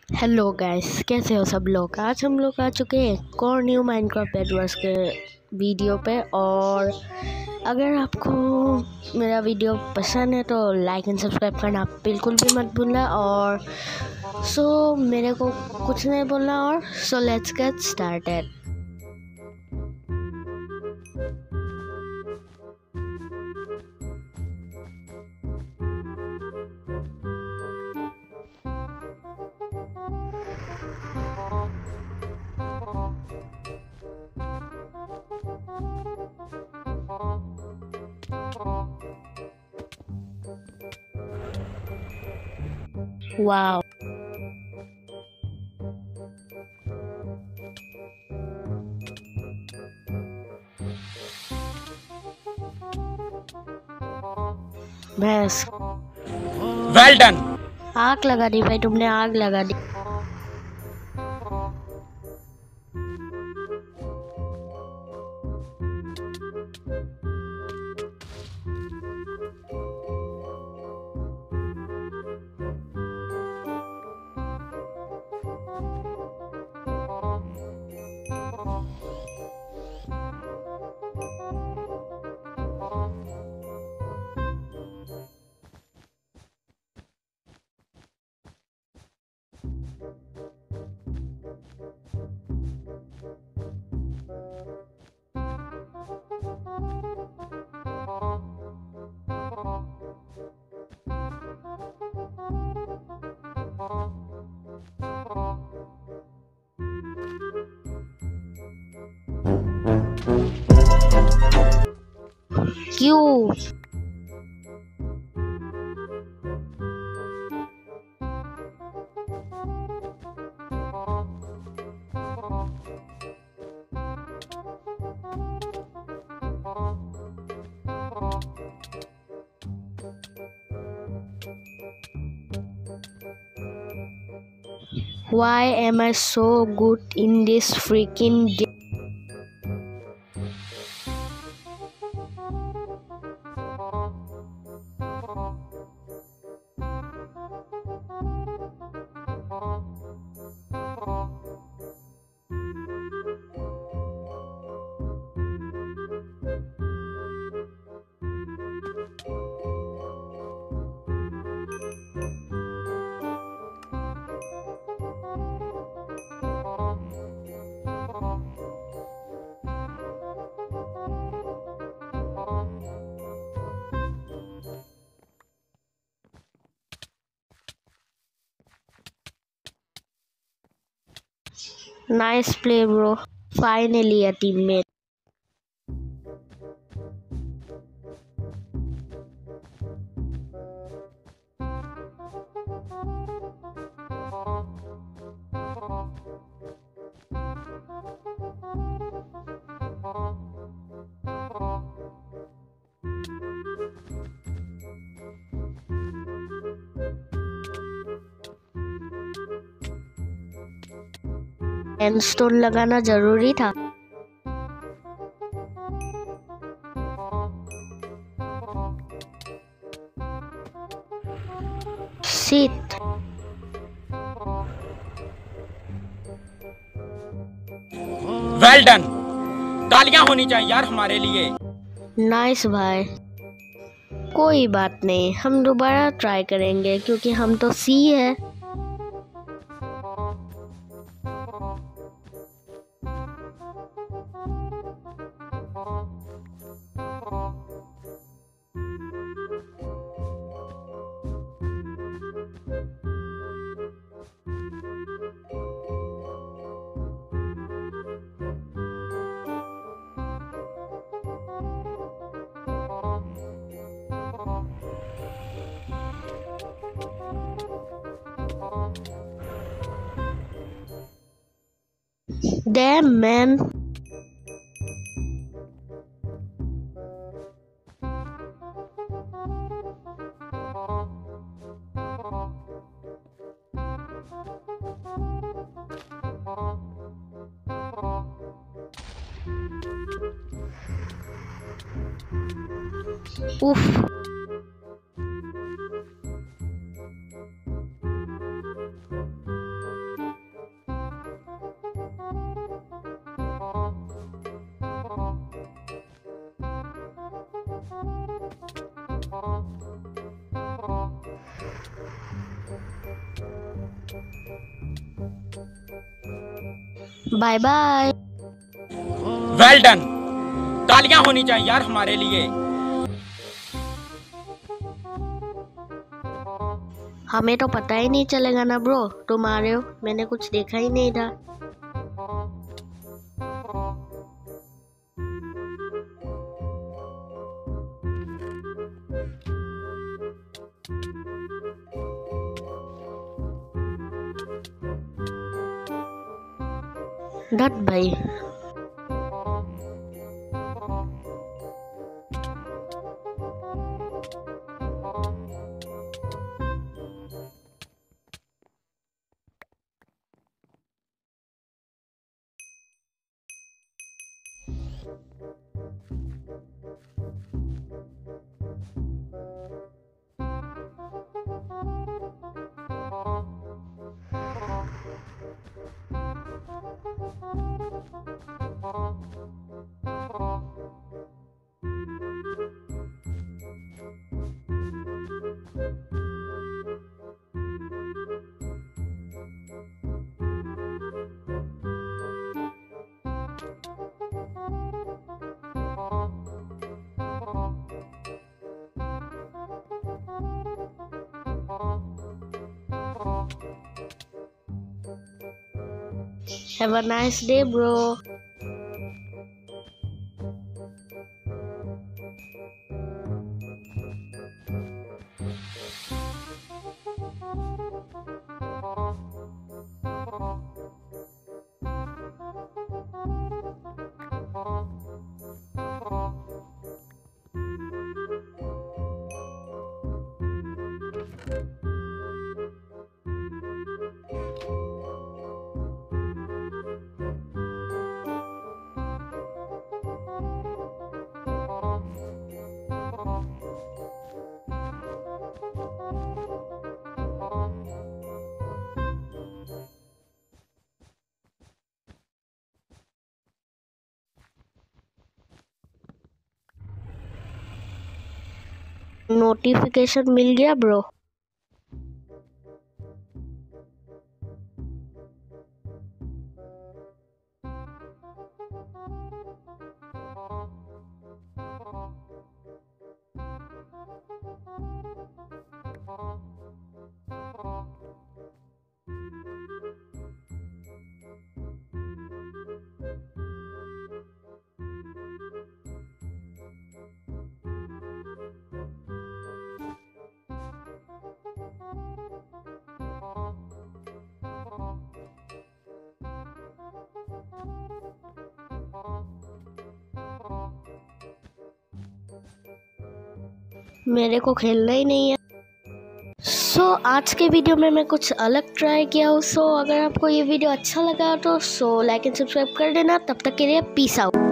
Hello guys, कैसे हो सब लोग। आज हम लोग आ चुके हैं एक और न्यू माइनक्राफ्ट बेडवर्स के वीडियो पे। और अगर आपको मेरा वीडियो पसंद है तो लाइक एंड सब्सक्राइब करना बिल्कुल भी मत भूलना। और मेरे को कुछ नहीं बोलना। और लेट्स गेट स्टार्टेड। वाओ, भैंस वेल डन। आग लगा दी भाई, तुमने आग लगा दी। क्यों? Why am I so good in this freaking game? Nice play, bro. Finally, a teammate. एंडस्टोन लगाना जरूरी था। Shit. Well done. तालियां होनी चाहिए यार हमारे लिए। नाइस भाई। कोई बात नहीं, हम दोबारा ट्राई करेंगे क्योंकि हम तो सी है। Damn, man. Oof. Bye bye. Well done, तालियां होनी चाहिए यार हमारे लिए। हमें तो पता ही नहीं चलेगा ना ब्रो, तुम आ रहे हो, मैंने कुछ देखा ही नहीं था। डट भाई। Have a nice day, bro. Notification मिल गया ब्रो। मेरे को खेलना ही नहीं है। आज के वीडियो में मैं कुछ अलग ट्राई किया हूँ। अगर आपको ये वीडियो अच्छा लगा तो लाइक एंड सब्सक्राइब कर देना। तब तक के लिए पीस आउट।